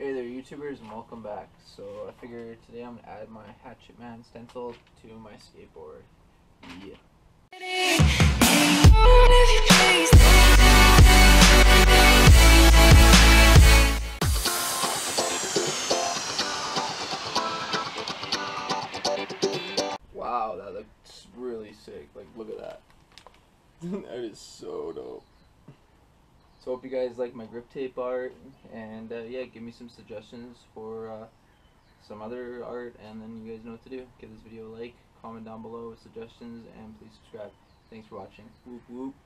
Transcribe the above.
Hey there YouTubers, and welcome back. So I figured today I'm going to add my Hatchet Man stencil to my skateboard. Yeah. Wow, that looks really sick. Like, look at that. That is so dope. So hope you guys like my Griptape art, and yeah, give me some suggestions for some other art, and then you guys know what to do. Give this video a like, comment down below with suggestions, and please subscribe. Thanks for watching. Whoop whoop.